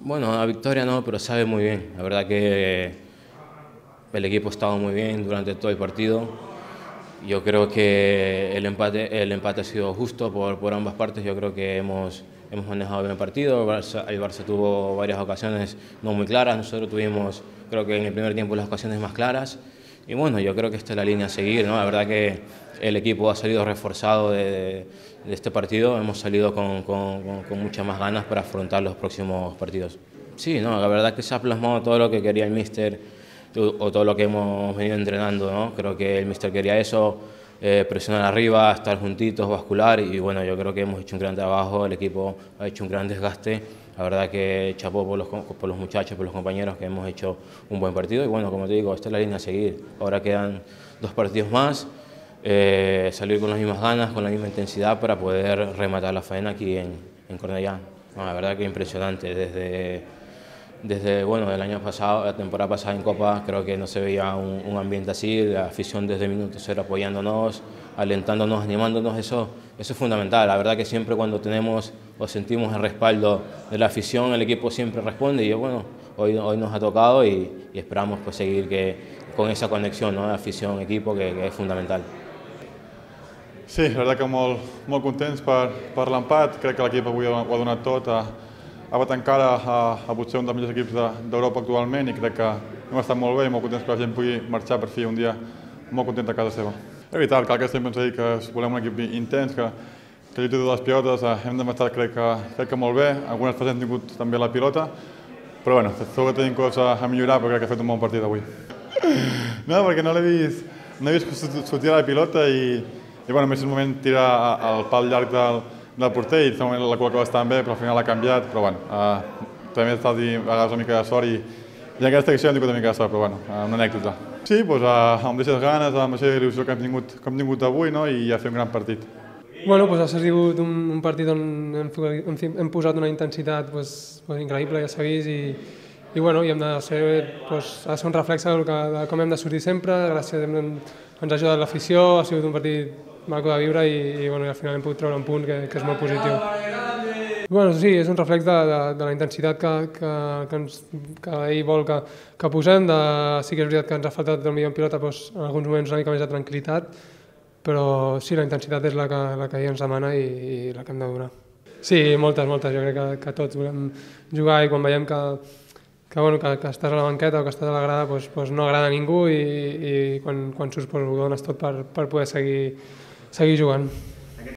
Bueno, la victoria no, pero sabe muy bien. La verdad que el equipo ha estado muy bien durante todo el partido. Yo creo que el empate ha sido justo por ambas partes. Yo creo que hemos manejado bien el partido. El Barça tuvo varias ocasiones no muy claras. Nosotros tuvimos, creo que en el primer tiempo, las ocasiones más claras. Y bueno, yo creo que esta es la línea a seguir, ¿no? La verdad que el equipo ha salido reforzado de este partido. Hemos salido con muchas más ganas para afrontar los próximos partidos. Sí, no, la verdad que se ha plasmado todo lo que quería el míster o todo lo que hemos venido entrenando, ¿no? Creo que el míster quería eso, presionar arriba, estar juntitos, bascular, y bueno, yo creo que hemos hecho un gran trabajo, el equipo ha hecho un gran desgaste. La verdad que chapó por los muchachos, por los compañeros, que hemos hecho un buen partido. Y bueno, como te digo, esta es la línea a seguir. Ahora quedan 2 partidos más, salir con las mismas ganas, con la misma intensidad para poder rematar la faena aquí en Cornellá. No, la verdad que impresionante. Desde bueno, el año pasado, la temporada pasada en Copa, creo que no se veía un ambiente así, la afición desde el minuto cero apoyándonos, alentándonos, animándonos. Eso es fundamental. La verdad que siempre cuando tenemos o sentimos el respaldo de la afición, el equipo siempre responde, y bueno, hoy nos ha tocado y esperamos pues seguir con esa conexión, ¿no? De afición-equipo, que es fundamental. Sí, la veritat que molt contents per l'empat. Crec que l'equip avui ho ha donat tot. Ha bat encara a potser un dels millors equips d'Europa actualment, i crec que hem estat molt bé i molt contents que la gent pugui marxar per fi un dia molt content a casa seva. És vital, cal que sempre ens digui que volem un equip intens, que lluiti totes les pilotes. Hem demostrat, crec que molt bé. Algunes fases hem tingut també la pilota, però bueno, segur que tenim coses a millorar, però crec que ha fet un bon partit avui. No, perquè no l'he vist sortir a la pilota i bueno, més un moment tira el pal llarg del porter i la col·loca bastant bé, però al final ha canviat. Però bueno, també ha estat a vegades una mica de sort i en aquesta acció hem tingut una mica de sort, però bueno, una anècdota. Sí, doncs amb deixes ganes, amb aquesta il·lusió que hem tingut avui, no? I a fer un gran partit. Bueno, doncs ha sigut un partit on hem posat una intensitat increïble, ja s'ha vist, i bueno, hem de ser un reflex de com hem de sortir sempre. Gràcies, ens ha ajudat l'afició, ha sigut un partit maco de viure i bueno, al final hem pogut treure un punt que és molt positiu. Bueno, sí, és un reflex de la intensitat que ell vol que posem. Sí que és veritat que ens ha faltat el millor en pilota en alguns moments una mica més de tranquil·litat, però sí, la intensitat és la que ell ens demana i la que hem de donar. Sí, moltes. Jo crec que tots volem jugar, i quan veiem que estàs a la banqueta o que estàs a la grada no agrada a ningú, i quan surts ho dones tot per poder seguir jugant.